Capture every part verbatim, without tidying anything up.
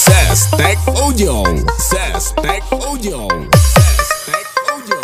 Ses Tech Audio. Ses Tech Audio. Ses Tech Audio.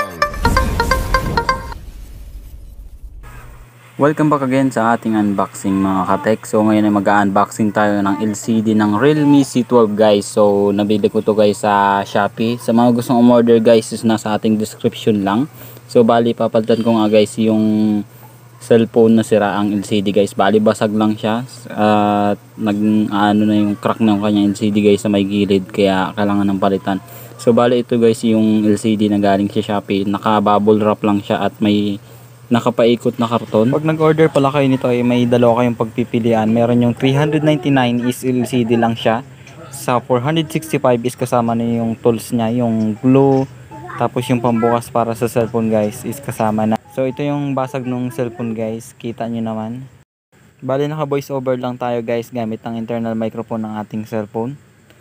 Welcome back again sa ating unboxing mga ka-tech. So ngayon ay mag-unboxing tayo ng L C D ng Realme C twelve guys. So nabili ko to guys sa Shopee. Sa mga gustong umorder guys is nasa ating description lang. So bali papalitan ko nga guys yung cellphone na sira ang L C D guys. Bali basag lang siya at uh, nag ano na yung crack ng kanyang L C D guys sa may gilid, kaya kailangan ng palitan. So bali ito guys yung L C D na galing sa Shopee. Naka bubble wrap lang siya at may nakapaikot na karton. Pag nag-order pala kayo nito ay may dalawa kayong pagpipilian. Meron yung three ninety-nine is L C D lang siya. Sa four sixty-five is kasama na yung tools niya, yung glue, tapos yung pambukas para sa cellphone guys is kasama na. So ito yung basag ng cellphone guys, kita nyo naman. Bali naka voice over lang tayo guys gamit ang internal microphone ng ating cellphone.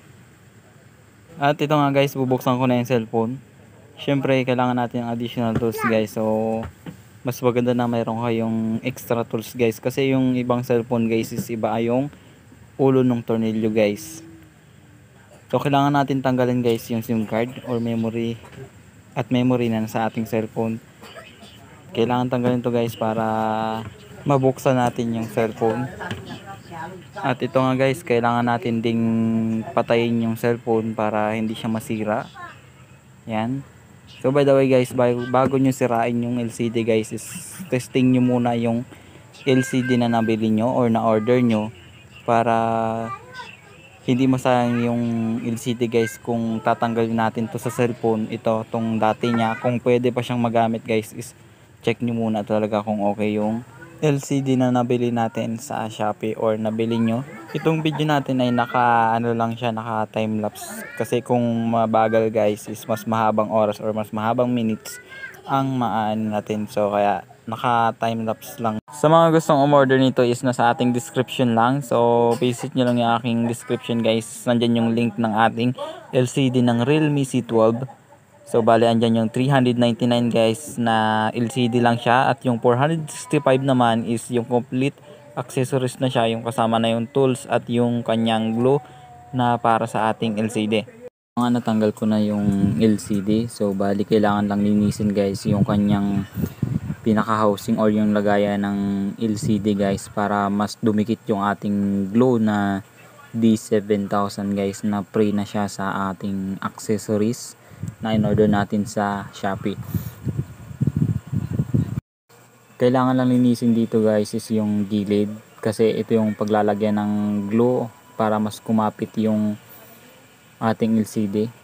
At ito nga guys, bubuksan ko na yung cellphone. Syempre kailangan natin yung additional tools guys. So mas maganda na mayroon kayong extra tools guys, kasi yung ibang cellphone guys is iba yung ulo ng tornilyo guys. So kailangan natin tanggalin guys yung SIM card or memory at memory na sa ating cellphone. Kailangan tanggalin to guys para mabuksan natin yung cellphone. At ito nga guys, kailangan natin ding patayin yung cellphone para hindi siya masira. Yan. So by the way guys, bago, bago nyo sirain yung L C D guys, is testing nyo muna yung L C D na nabili nyo or na order nyo para hindi masayang yung L C D guys. Kung tatanggalin natin to sa cellphone, ito tong dati niya, kung pwede pa siyang magamit guys, is check nyo muna talaga kung okay yung L C D na nabili natin sa Shopee or nabili nyo. Itong video natin ay naka ano lang siya, naka time lapse, kasi kung mabagal guys is mas mahabang oras or mas mahabang minutes ang maan natin. So kaya naka time lapse lang. Sa mga gustong umorder nito is nasa ating description lang. So visit nyo lang yung aking description guys. Nandyan yung link ng ating L C D ng Realme C twelve. So bali andyan yung three ninety-nine guys na L C D lang siya, at yung four sixty-five naman is yung complete accessories na siya, yung kasama na yung tools at yung kanyang glue na para sa ating L C D. Mga natanggal ko na yung L C D. So bali kailangan lang linisin guys yung kanyang pinaka housing or yung lagayan ng L C D guys, para mas dumikit yung ating glue na D seven thousand guys, na pre na siya sa ating accessories na in-order natin sa Shopee. Kailangan lang linisin dito guys is yung gilid, kasi ito yung paglalagyan ng glue para mas kumapit yung ating L C D.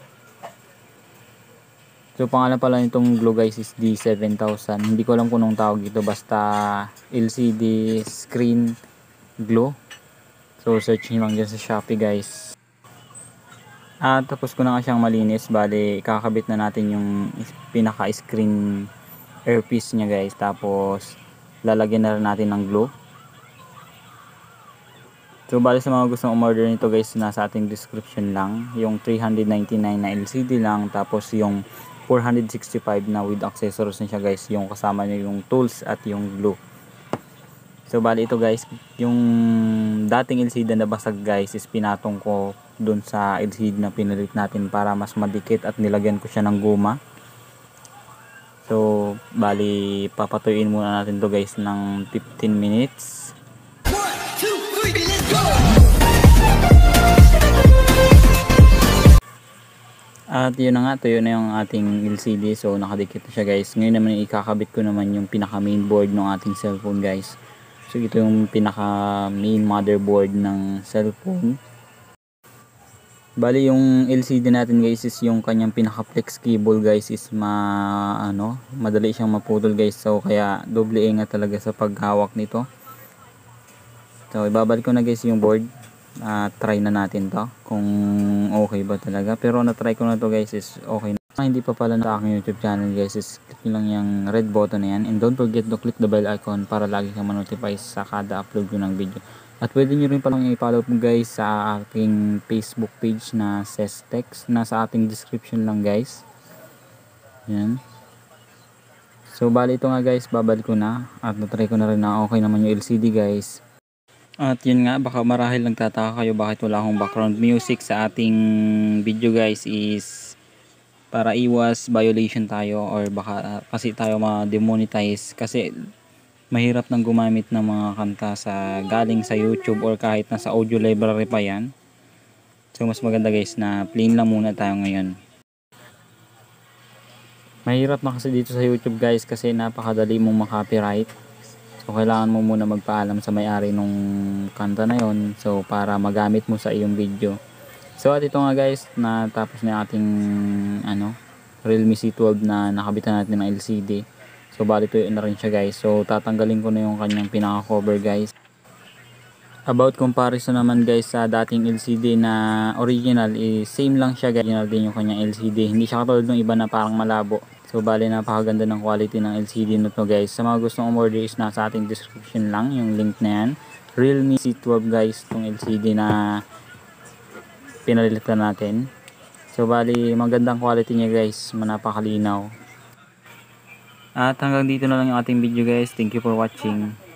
So pangalan pala nitong glue guys is D seven thousand. Hindi ko alam kung anong tawag dito, basta L C D screen glue. So search nyo lang dyan sa Shopee guys. At tapos ko na nga siyang malinis. Bali kakabit na natin yung pinaka screen earpiece nya guys, tapos lalagyan na rin natin ng glue. So bali sa mga gustong umorder nito guys, nasa ating description lang yung three ninety-nine na L C D lang, tapos yung four sixty-five na with accessories na siya guys, yung kasama niya yung tools at yung glue. So bali ito guys, yung dating L C D na basag guys is pinatong ko dun sa L C D na pinalit natin para mas madikit, at nilagyan ko siya ng guma. So bali papatuyuin muna natin to guys ng fifteen minutes. one, two, three, let's go! At yun na nga, tuyo na yung ating L C D. So nakadikit na siya guys. Ngayon naman ikakabit ko naman yung pinaka mainboard ng ating cellphone guys. So ito yung pinaka main motherboard ng cellphone. Bali yung L C D natin guys is yung kanyang pinaka flex cable guys is ma ano, madali siyang maputol guys. So kaya doble ingat talaga sa paghawak nito. So ibabalik ko na guys yung board. Uh, try na natin to kung okay ba talaga, pero na-try ko na to guys is okay na. Kung hindi pa pala na aking YouTube channel guys, is click nyo lang yung red button na yan, and don't forget to click the bell icon para lagi kang ma-notify sa kada upload ko ng video. At pwede nyo rin palang i-follow po guys sa aking Facebook page na Ses Tech, nasa ating description lang guys. Yan. So bali ito nga guys, babalik ko na at na-try ko na rin na okay naman yung L C D guys. At yun nga, baka marahil nagtataka kayo bakit wala akong background music sa ating video guys, is para iwas violation tayo or baka kasi tayo ma-demonetize, kasi mahirap nang gumamit ng mga kanta sa galing sa YouTube or kahit na sa audio library pa yan. So mas maganda guys na plain lang muna tayo ngayon. Mahirap na kasi dito sa YouTube guys kasi napakadali mong makopyright. So kailangan mo muna magpaalam sa may-ari nung kanta na yon, so para magamit mo sa iyong video. So at ito nga guys, natapos na yung ating ano, Realme C twelve na nakabitan natin ng L C D. So bali tuyo na rin siya guys. So tatanggalin ko na yung kanyang pinaka cover guys. About comparison naman guys sa dating L C D na original, is same lang siya guys. Original din yung kanyang L C D. Hindi siya katulad ng iba na parang malabo. So bali napakaganda ng quality ng L C D nito guys. Sa mga gustong umorder is nasa ating description lang yung link na yan. Realme C twelve guys, itong L C D na pinalitan natin. So bali magandang quality niya guys, napakalinaw. At hanggang dito na lang yung ating video guys. Thank you for watching.